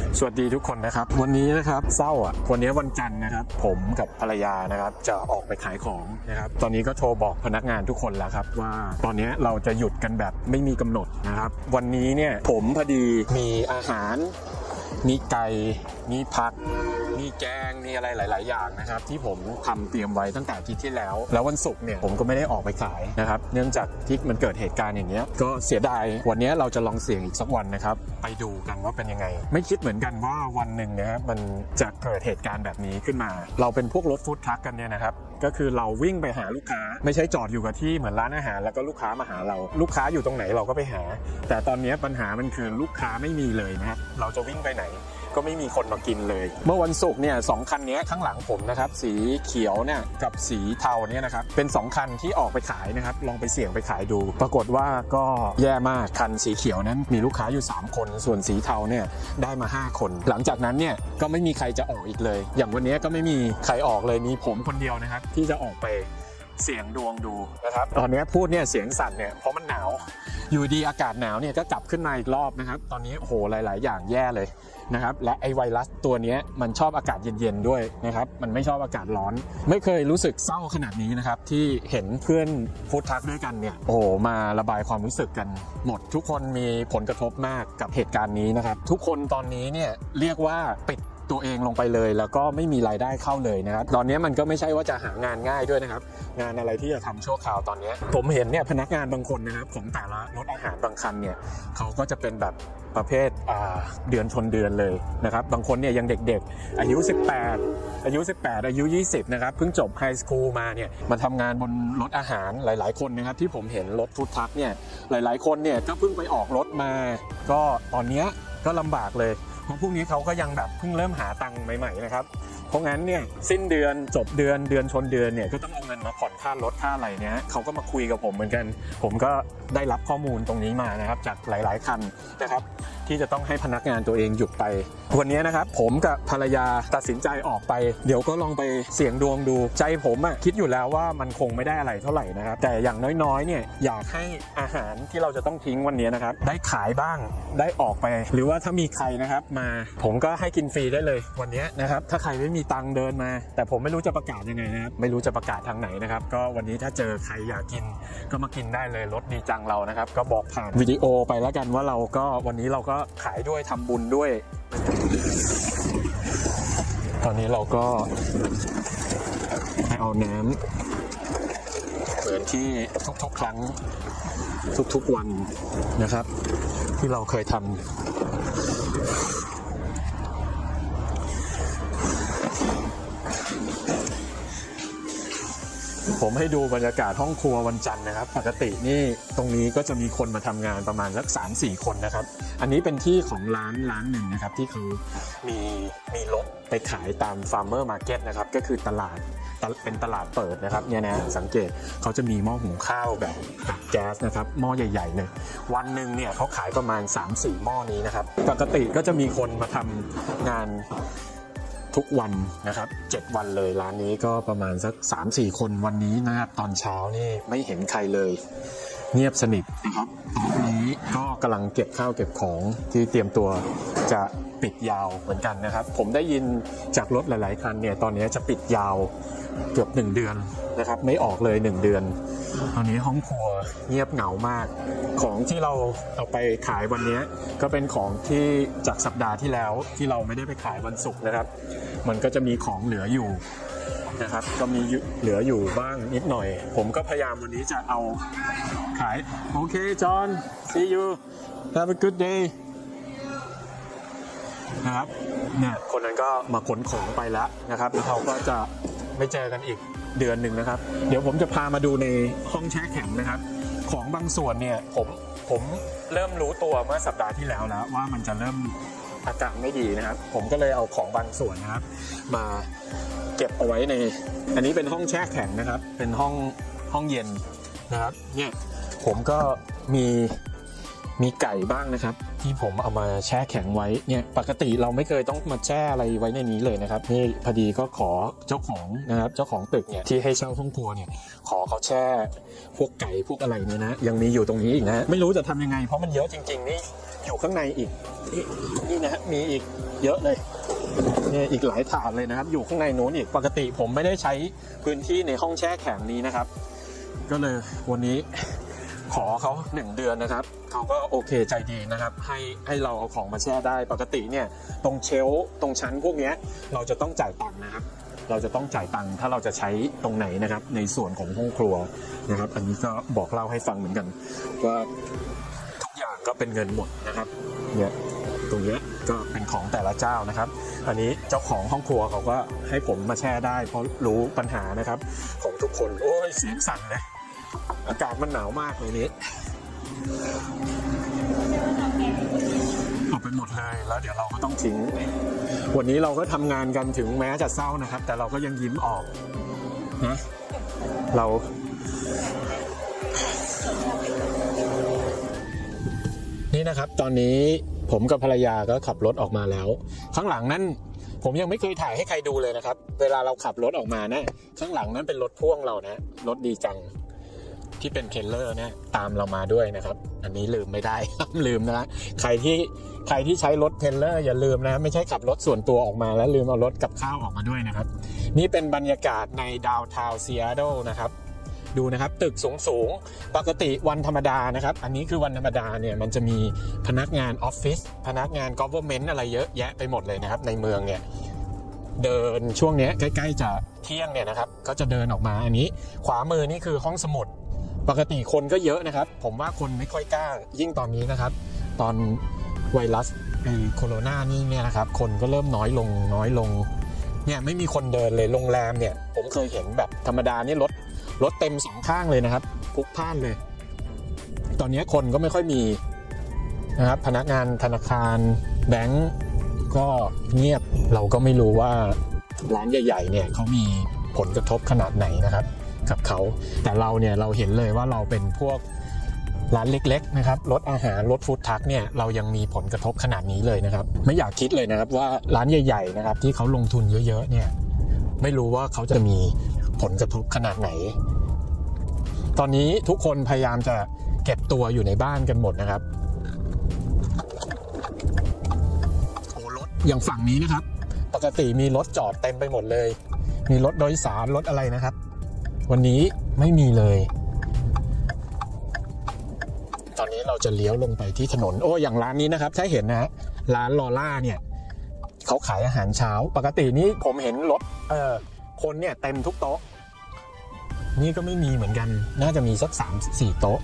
สวัสดีทุกคนนะครับวันนี้นะครับเศร้าวันนี้วันจันทร์นะครับผมกับภรรยานะครับจะออกไปขายของนะครับตอนนี้ก็โทรบอกพนักงานทุกคนแล้วครับว่าตอนนี้เราจะหยุดกันแบบไม่มีกำหนดนะครับวันนี้เนี่ยผมพอดีมีอาหารมีไก่มีผักมีแกงมีอะไรหลายๆอย่างนะครับที่ผมทำเตรียมไว้ตั้งแต่อาทิตย์ที่แล้ววันศุกร์เนี่ยผมก็ไม่ได้ออกไปขายนะครับเนื่องจากที่มันเกิดเหตุการณ์อย่างนี้ก็เสียดายวันนี้เราจะลองเสี่ยงอีกสักวันนะครับไปดูกันว่าเป็นยังไงไม่คิดเหมือนกันว่าวันหนึ่งนะครับมันจะเกิดเหตุการณ์แบบนี้ขึ้นมาเราเป็นพวกรถฟู้ดทรัคกันเนี่ยนะครับก็คือเราวิ่งไปหาลูกค้าไม่ใช่จอดอยู่กับที่เหมือนร้านอาหารแล้วก็ลูกค้ามาหาเราลูกค้าอยู่ตรงไหนเราก็ไปหาแต่ตอนนี้ปัญหามันคือลูกค้าไม่มีเลยนะครับเราจะวิ่งไปไหนก็ไม่มีคนมากินเลยเมื่อวันศุกร์เนี่ย2คันนี้ข้างหลังผมนะครับสีเขียวเนี่ยกับสีเทาเนี่ยนะครับเป็น2คันที่ออกไปขายนะครับลองไปเสี่ยงไปขายดูปรากฏว่าก็แย่มากคันสีเขียวนั้นมีลูกค้าอยู่3คนส่วนสีเทาเนี่ยได้มา5คนหลังจากนั้นเนี่ยก็ไม่มีใครจะออกอีกเลยอย่างวันนี้ก็ไม่มีใครออกเลยมีผมคนเดียวนะครับที่จะออกไปเสี่ยงดวงดูนะครับตอนนี้พูดเนี่ยเสียงสั่นเนี่ยเพราะมันหนาวอยู่ดีอากาศหนาวเนี่ยก็กลับขึ้นมาอีกรอบนะครับตอนนี้โอ้โหหลายๆอย่างแย่เลยนะครับและไอไวรัสตัวนี้มันชอบอากาศเย็นๆด้วยนะครับมันไม่ชอบอากาศร้อนไม่เคยรู้สึกเศร้าขนาดนี้นะครับที่เห็นเพื่อนฟู้ดทรัคด้วยกันเนี่ยโอ้โหมาระบายความรู้สึกกันหมดทุกคนมีผลกระทบมากกับเหตุการณ์นี้นะครับทุกคนตอนนี้เนี่ยเรียกว่าปิดตัวเองลงไปเลยแล้วก็ไม่มีรายได้เข้าเลยนะครับตอนนี้มันก็ไม่ใช่ว่าจะหางานง่ายด้วยนะครับงานอะไรที่จะทำชั่วคราวตอนนี้ผมเห็นเนี่ยพนักงานบางคนนะครับของแต่ละรถอาหารบางคันเนี่ยเขาก็จะเป็นแบบประเภทเดือนชนเดือนเลยนะครับบางคนเนี่ยยังเด็กๆอายุ18อายุ20นะครับเพิ่งจบไฮสคูลมาเนี่ยมาทำงานบนรถอาหารหลายๆคนนะครับที่ผมเห็นรถฟู้ดทรัคเนี่ยหลายๆคนเนี่ยก็เพิ่งไปออกรถมาก็ตอนนี้ก็ลำบากเลยเพราะพวกนี้เขาก็ยังแบบเพิ่งเริ่มหาตังค์ใหม่ๆนะครับเพราะงั้นเนี่ยสิ้นเดือนจบเดือนชนเดือนเนี่ยก็ต้องเอาเงินมาผ่อนค่ารถค่าอะไรเนี่ยเขาก็มาคุยกับผมเหมือนกันผมก็ได้รับข้อมูลตรงนี้มานะครับจากหลายๆคันนะครับที่จะต้องให้พนักงานตัวเองหยุดไปวันนี้นะครับผมกับภรรยาตัดสินใจออกไปเดี๋ยวก็ลองไปเสี่ยงดวงดูใจผมคิดอยู่แล้วว่ามันคงไม่ได้อะไรเท่าไหร่นะครับแต่อย่างน้อยๆเนี่ยอยากให้อาหารที่เราจะต้องทิ้งวันนี้นะครับได้ขายบ้างได้ออกไปหรือว่าถ้ามีใครนะครับมาผมก็ให้กินฟรีได้เลยวันนี้นะครับถ้าใครไม่มีตังค์เดินมาแต่ผมไม่รู้จะประกาศยังไงนะครับไม่รู้จะประกาศทางไหนนะครับก็วันนี้ถ้าเจอใครอยากกินก็มากินได้เลยรถดีจังเรานะครับก็บอกผ่านวิดีโอไปแล้วกันว่าเราก็วันนี้เราก็ขายด้วยทำบุญด้วยตอนนี้เราก็ให้เอาน้ำเหมือนที่ทุกๆครั้งทุกๆวันนะครับที่เราเคยทำผมให้ดูบรรยากาศห้องครัววันจันทร์นะครับปกตินี่ตรงนี้ก็จะมีคนมาทำงานประมาณสัก 3-4 คนนะครับอันนี้เป็นที่ของร้านหนึ่งนะครับที่เขามีรถไปขายตาม Farmer Market นะครับก็คือตลาดเป็นตลาดเปิดนะครับเนี่ยนะสังเกตเขาจะมีหม้อหุงข้าวแบบแก๊สนะครับหม้อใหญ่ๆเลยวันหนึ่งเนี่ยเขาขายประมาณ 3-4 หม้อนี้นะครับปกติก็จะมีคนมาทำงานทุกวันนะครับ7วันเลยร้านนี้ก็ประมาณสัก 3-4 คนวันนี้นะครับตอนเช้านี่ไม่เห็นใครเลยเงียบสนิทนะครับตอนนี้ก็กำลังเก็บข้าวเก็บของที่เตรียมตัวจะปิดยาวเหมือนกันนะครับผมได้ยินจากรถหลายๆคันเนี่ยตอนนี้จะปิดยาวเกือบ1เดือนนะครับไม่ออกเลย1เดือนตอนนี้ห้องครัวเงียบเหงามากของที่เราเอาไปขายวันนี้ก็เป็นของที่จากสัปดาห์ที่แล้วที่เราไม่ได้ไปขายวันศุกร์นะครับมันก็จะมีของเหลืออยู่นะครับก็มีเหลืออยู่บ้างนิดหน่อยผมก็พยายามวันนี้จะเอาขายโอเคจอห์น see you have a good day นะครับเนี่ยคนนั้นก็มาขนของไปแล้วนะครับแล้วเขาก็จะไม่เจอกันอีกเดือนหนึ่งนะครับเดี๋ยวผมจะพามาดูในห้องแช่แข็งนะครับของบางส่วนเนี่ยผมเริ่มรู้ตัวเมื่อสัปดาห์ที่แล้วว่ามันจะเริ่มอากาศไม่ดีนะครับผมก็เลยเอาของบางส่วนนะครับมาเก็บเอาไว้ในอันนี้เป็นห้องแช่แข็งนะครับเป็นห้องเย็นนะครับเนี่ยผมก็มีไก่บ้างนะครับที่ผมเอามาแช่แข็งไว้เนี่ยปกติเราไม่เคยต้องมาแช่อะไรไว้ในนี้เลยนะครับนี่พอดีก็ขอเจ้าของนะครับเจ้าของตึกเนี่ยที่ให้เช่าห้องครัวเนี่ยขอเขาแช่พวกไก่พวกอะไรเนี่ยนะยังมีอยู่ตรงนี้อีกนะไม่รู้จะทำยังไงเพราะมันเยอะจริงๆนี่อยู่ข้างในอีกนี่นะฮะมีอีกเยอะเลยเนี่ยอีกหลายถาดเลยนะครับอยู่ข้างในโน้นอีกปกติผมไม่ได้ใช้พื้นที่ในห้องแช่แข็งนี้นะครับก็เลยวันนี้ขอเขา1 เดือนนะครับเขาก็โอเคใจดีนะครับให้เราเอาของมาแช่ได้ปกติเนี่ยตรงเชลฟ์ตรงชั้นพวกนี้เราจะต้องจ่ายตังค์นะครับเราจะต้องจ่ายตังค์ถ้าเราจะใช้ตรงไหนนะครับในส่วนของห้องครัวนะครับอันนี้ก็บอกเล่าให้ฟังเหมือนกันว่าทุกอย่างก็เป็นเงินหมดนะครับเนี่ยตรงนี้ก็เป็นของแต่ละเจ้านะครับอันนี้เจ้าของห้องครัวเขาก็ให้ผมมาแช่ได้เพราะรู้ปัญหานะครับของทุกคนโอ้ยเสียงสั่นเลยอากาศมันหนาวมากเลยนี้เอาไปหมดเลยแล้วเดี๋ยวเราก็ต้องทิ้งวันนี้เราก็ทำงานกันถึงแม้จะเศร้านะครับแต่เราก็ยังยิ้มออกนะเรานี่นะครับตอนนี้ผมกับภรรยาก็ขับรถออกมาแล้วข้างหลังนั้นผมยังไม่เคยถ่ายให้ใครดูเลยนะครับเวลาเราขับรถออกมานะข้างหลังนั้นเป็นรถพ่วงเรานะรถดีจังที่เป็นเทรลเลอร์เนี่ยตามเรามาด้วยนะครับอันนี้ลืมไม่ได้ลืมนะใครที่ใช้รถเทรลเลอร์อย่าลืมนะไม่ใช่ขับรถส่วนตัวออกมาแล้วลืมเอารถกับข้าวออกมาด้วยนะครับนี่เป็นบรรยากาศในดาวน์ทาวน์ซีแอตเทิลนะครับดูนะครับตึกสูงปกติวันธรรมดานะครับอันนี้คือวันธรรมดาเนี่ยมันจะมีพนักงานออฟฟิศพนักงาน government อะไรเยอะแยะไปหมดเลยนะครับในเมืองเนี่ยเดินช่วงนี้ใกล้ๆจะเที่ยงเนี่ยนะครับก็จะเดินออกมาอันนี้ขวามือนี่คือห้องสมุดปกติคนก็เยอะนะครับผมว่าคนไม่ค่อยกล้ายิ่งตอนนี้นะครับตอนไวรัสโคโรนานี่เนี่ยนะครับคนก็เริ่มน้อยลงเนี่ยไม่มีคนเดินเลยโรงแรมเนี่ยผมเคยเห็นแบบธรรมดานี่รถเต็ม2ข้างเลยนะครับพลุกพล่านเลยตอนนี้คนก็ไม่ค่อยมีนะครับพนักงานธนาคารแบงก์ก็เงียบเราก็ไม่รู้ว่าร้านใหญ่ๆเนี่ยเขามีผลกระทบขนาดไหนนะครับกับเขาแต่เราเนี่ยเราเห็นเลยว่าเราเป็นพวกร้านเล็กๆนะครับรถอาหารรถฟู้ดทรัคเนี่ยเรายังมีผลกระทบขนาดนี้เลยนะครับไม่อยากคิดเลยนะครับว่าร้านใหญ่ๆนะครับที่เขาลงทุนเยอะๆเนี่ยไม่รู้ว่าเขาจะมีผลกระทบขนาดไหนตอนนี้ทุกคนพยายามจะเก็บตัวอยู่ในบ้านกันหมดนะครับโอ้รถอย่างฝั่งนี้นะครับปกติมีรถจอดเต็มไปหมดเลยมีรถโดยสารรถอะไรนะครับวันนี้ไม่มีเลยตอนนี้เราจะเลี้ยวลงไปที่ถนนโอ้อย่างร้านนี้นะครับถ้าเห็นนะร้านลอล่าเนี่ยเขาขายอาหารเช้าปกตินี้ผมเห็นรถคนเนี่ยเต็มทุกโต๊ะนี่ก็ไม่มีเหมือนกันน่าจะมีสัก 3-4 โต๊ะ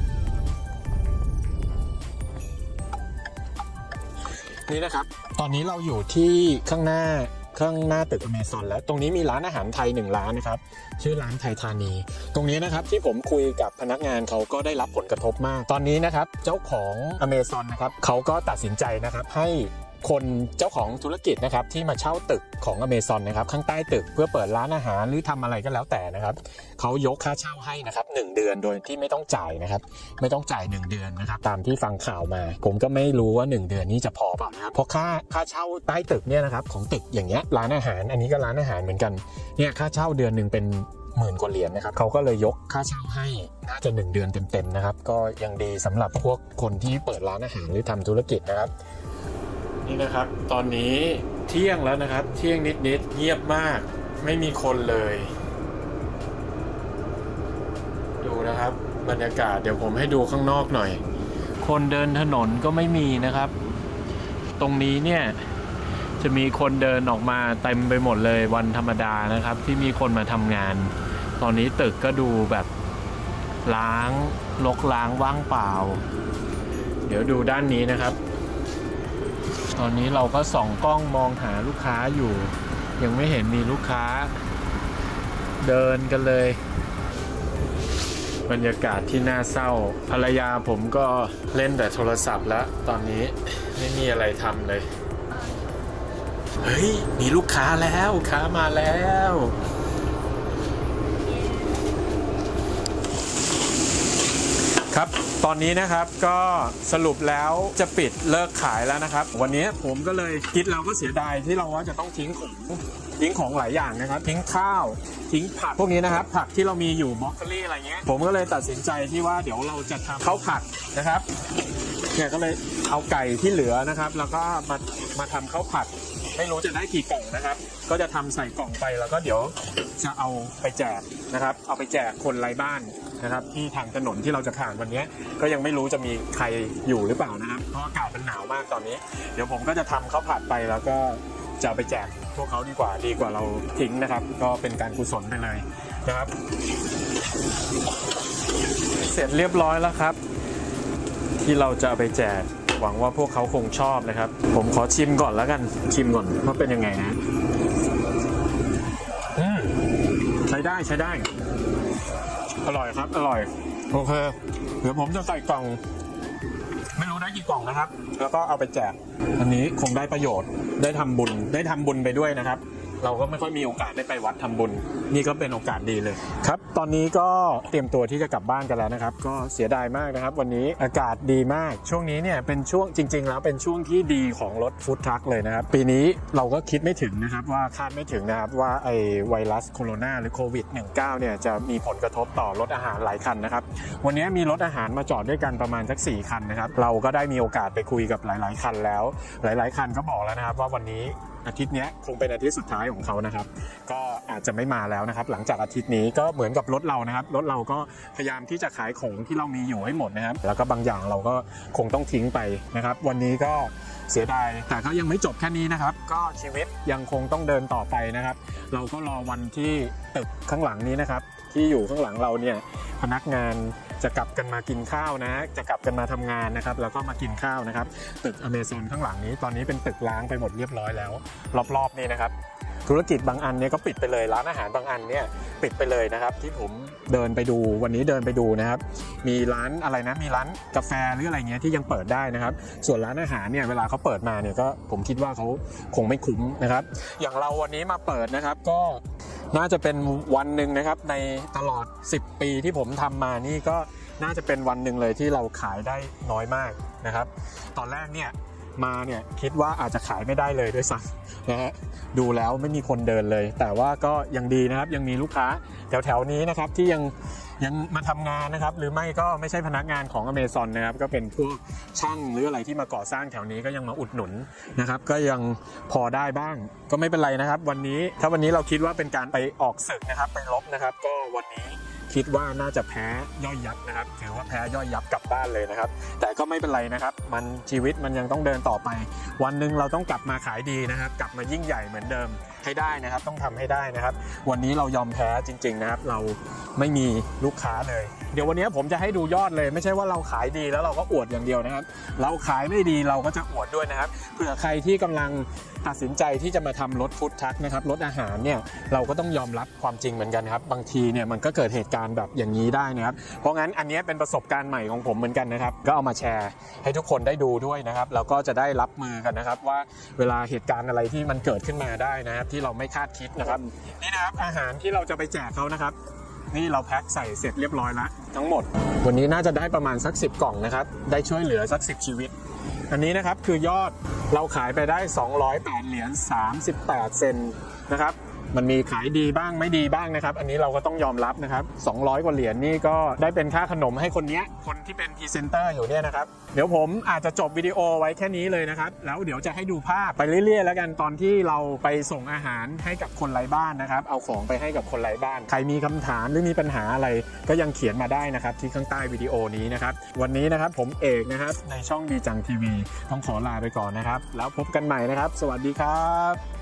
นี่นะครับตอนนี้เราอยู่ที่ข้างหน้าตึกอเมซอนแล้วตรงนี้มีร้านอาหารไทย1ร้านนะครับชื่อร้านไทยธานีตรงนี้นะครับที่ผมคุยกับพนักงานเขาก็ได้รับผลกระทบมากตอนนี้นะครับเจ้าของอเมซอนนะครับเขาก็ตัดสินใจนะครับให้คนเจ้าของธุรกิจนะครับที่มาเช่าตึกของอเมซอนนะครับข้างใต้ตึกเพื่อเปิดร้านอาหารหรือทำอะไรก็แล้วแต่นะครับเขายกค่าเช่าให้นะครับ1 เดือนโดยที่ไม่ต้องจ่ายนะครับไม่ต้องจ่าย1 เดือนนะครับตามที่ฟังข่าวมาผมก็ไม่รู้ว่า1 เดือนนี้จะพอเปล่านะครับเพราะค่าเช่าใต้ตึกเนี่ยนะครับของตึกอย่างเงี้ยร้านอาหารอันนี้ก็ร้านอาหารเหมือนกันเนี่ยค่าเช่าเดือนนึงเป็น10,000 กว่าเหรียญนะครับเขาก็เลยยกค่าเช่าให้น่าจะ1 เดือนเต็มๆนะครับก็ยังดีสำหรับพวกคนที่เปิดร้านอาหารหรือทำธุรกิจนะครับนี่นะครับตอนนี้เที่ยงแล้วนะครับเที่ยงนิดๆเงียบมากไม่มีคนเลยดูนะครับบรรยากาศเดี๋ยวผมให้ดูข้างนอกหน่อยคนเดินถนนก็ไม่มีนะครับตรงนี้เนี่ยจะมีคนเดินออกมาเต็มไปหมดเลยวันธรรมดานะครับที่มีคนมาทำงานตอนนี้ตึกก็ดูแบบรกล้างว่างเปล่าเดี๋ยวดูด้านนี้นะครับตอนนี้เราก็ส่องกล้องมองหาลูกค้าอยู่ยังไม่เห็นมีลูกค้าเดินกันเลยบรรยากาศที่น่าเศร้าภรรยาผมก็เล่นแต่โทรศัพท์แล้วตอนนี้ไม่มีอะไรทำเลยเฮ้ยมีลูกค้าแล้วลูกค้ามาแล้วครับตอนนี้นะครับก็สรุปแล้วจะปิดเลิกขายแล้วนะครับวันนี้ผมก็เลยคิดเราก็เสียดายที่เราว่าจะต้องทิ้งของหลายอย่างนะครับทิ้งข้าวทิ้งผักพวกนี้นะครับผักที่เรามีอยู่บรอกโคลีอะไรเงี้ยผมก็เลยตัดสินใจที่ว่าเดี๋ยวเราจะทำข้าวผัดนะครับเนี่ยก็เลยเอาไก่ที่เหลือนะครับแล้วก็มาทำข้าวผัดไม่รู้จะได้กี่กล่องนะครับก็จะทำใส่กล่องไปแล้วก็เดี๋ยวจะเอาไปแจกนะครับเอาไปแจกคนไร้บ้านนะครับที่ทางถนนที่เราจะผ่านวันนี้ก็ยังไม่รู้จะมีใครอยู่หรือเปล่านะครับเพราะอากาศมันหนาวมากตอนนี้เดี๋ยวผมก็จะทำข้าวผัดไปแล้วก็จะไปแจกพวกเขาดีกว่าเราทิ้งนะครับก็เป็นการกุศลไปเลยนะครับเสร็จเรียบร้อยแล้วครับที่เราจะไปแจกหวังว่าพวกเขาคงชอบนะครับผมขอชิมก่อนแล้วกันชิมก่อนว่าเป็นยังไงนะใช้ได้อร่อยครับอร่อยโอเคเดี๋ยวผมจะใส่กล่องไม่รู้ได้กี่กล่องนะครับแล้วก็เอาไปแจกอันนี้คงได้ประโยชน์ได้ทำบุญไปด้วยนะครับเราก็ไม่ค่อยมีโอกาสได้ไปวัดทำบุญนี่ก็เป็นโอกาสดีเลยครับตอนนี้ก็เตรียมตัวที่จะกลับบ้านกันแล้วนะครับก็เสียดายมากนะครับวันนี้อากาศดีมากช่วงนี้เนี่ยเป็นช่วงจริงๆแล้วเป็นช่วงที่ดีของรถฟู้ดทรัคเลยนะครับปีนี้เราก็คิดไม่ถึงนะครับว่าคาดไม่ถึงนะครับว่าไอไวรัสโคโรนาหรือโควิด -19 เนี่ยจะมีผลกระทบต่อรถอาหารหลายคันนะครับวันนี้มีรถอาหารมาจอดด้วยกันประมาณสัก4คันนะครับเราก็ได้มีโอกาสไปคุยกับหลายๆคันแล้วหลายๆคันก็บอกแล้วนะครับว่าวันนี้อาทิตย์นี้คงเป็นอาทิตย์สุดท้ายของเขานะครับก็อาจจะไม่มาแล้วนะครับหลังจากอาทิตย์นี้ก็เหมือนกับรถเรานะครับรถเราก็พยายามที่จะขายของที่เรามีอยู่ให้หมดนะครับแล้วก็บางอย่างเราก็คงต้องทิ้งไปนะครับวันนี้ก็เสียดายแต่ก็ยังไม่จบแค่นี้นะครับก็ชีวิตยังคงต้องเดินต่อไปนะครับเราก็รอวันที่ตึกข้างหลังนี้นะครับที่อยู่ข้างหลังเราเนี่ยพนักงานจะกลับกันมากินข้าวนะจะกลับกันมาทำงานนะครับแล้วก็มากินข้าวนะครับตึกอเมซอนข้างหลังนี้ตอนนี้เป็นตึกล้างไปหมดเรียบร้อยแล้วรอบๆนี่นะครับธุรกิจบางอันเนี่ยก็ปิดไปเลยร้านอาหารบางอันเนี่ยปิดไปเลยนะครับที่ผมเดินไปดูวันนี้เดินไปดูนะครับมีร้านอะไรนะมีร้านกาแฟหรืออะไรเงี้ยที่ยังเปิดได้นะครับส่วนร้านอาหารเนี่ยเวลาเขาเปิดมาเนี่ยก็ผมคิดว่าเขาคงไม่คุ้มนะครับอย่างเราวันนี้มาเปิดนะครับก็น่าจะเป็นวันหนึ่งนะครับในตลอด10ปีที่ผมทำมานี่ก็น่าจะเป็นวันหนึ่งเลยที่เราขายได้น้อยมากนะครับตอนแรกเนี่ยมาเนี่ยคิดว่าอาจจะขายไม่ได้เลยด้วยซ้ำนะฮะดูแล้วไม่มีคนเดินเลยแต่ว่าก็ยังดีนะครับยังมีลูกค้าแถวๆนี้นะครับที่ยังมาทำงานนะครับหรือไม่ก็ไม่ใช่พนักงานของ Amazon นะครับก็เป็นพวกช่างหรืออะไรที่มาก่อสร้างแถวนี้ก็ยังมาอุดหนุนนะครับก็ยังพอได้บ้างก็ไม่เป็นไรนะครับวันนี้ถ้าวันนี้เราคิดว่าเป็นการไปออกศึกนะครับไปรบนะครับก็วันนี้คิดว่าน่าจะแพ้ย่อยยับนะครับถือว่าแพ้ย่อยยับกลับบ้านเลยนะครับแต่ก็ไม่เป็นไรนะครับมันชีวิตมันยังต้องเดินต่อไปวันหนึ่งเราต้องกลับมาขายดีนะครับกลับมายิ่งใหญ่เหมือนเดิมให้ได้นะครับต้องทำให้ได้นะครับวันนี้เรายอมแพ้จริงๆนะครับเราไม่มีลูกค้าเลยเดี๋ยววันนี้ผมจะให้ดูยอดเลยไม่ใช่ว่าเราขายดีแล้วเราก็อวดอย่างเดียวนะครับเราขายไม่ดีเราก็จะอวดด้วยนะครับเผื่อใครที่กำลังตัดสินใจที่จะมาทำรถฟู้ดทรัคนะครับรถอาหารเนี่ยเราก็ต้องยอมรับความจริงเหมือนกันครับบางทีเนี่ยมันก็เกิดเหตุการณ์แบบอย่างนี้ได้นะครับเพราะงั้นอันนี้เป็นประสบการณ์ใหม่ของผมเหมือนกันนะครับก็เอามาแชร์ให้ทุกคนได้ดูด้วยนะครับแล้วก็จะได้รับมือกันนะครับว่าเวลาเหตุการณ์อะไรที่มันเกิดขึ้นมาได้นะครับที่เราไม่คาดคิดนะครับนี่นะครับอาหารที่เราจะไปแจกเขานะครับนี่เราแพ็คใส่เสร็จเรียบร้อยแล้วทั้งหมดวันนี้น่าจะได้ประมาณสัก10กล่องนะครับได้ช่วยเหลือสัก10ชีวิตอันนี้นะครับคือยอดเราขายไปได้208เหรียญ38 เซนนะครับมันมีขายดีบ้างไม่ดีบ้างนะครับอันนี้เราก็ต้องยอมรับนะครับ200กว่าเหรียญนี่ก็ได้เป็นค่าขนมให้คนที่เป็นพรีเซนเตอร์อยู่เนี่ยนะครับเดี๋ยวผมอาจจะจบวิดีโอไว้แค่นี้เลยนะครับแล้วเดี๋ยวจะให้ดูภาพไปเรื่อยๆแล้วกันตอนที่เราไปส่งอาหารให้กับคนไร้บ้านนะครับเอาของไปให้กับคนไร้บ้านใครมีคำถามหรือมีปัญหาอะไรก็ยังเขียนมาได้นะครับที่ข้างใต้วิดีโอนี้นะครับวันนี้นะครับผมเอกนะครับในช่องดีจังทีวีต้องขอลาไปก่อนนะครับแล้วพบกันใหม่นะครับสวัสดีครับ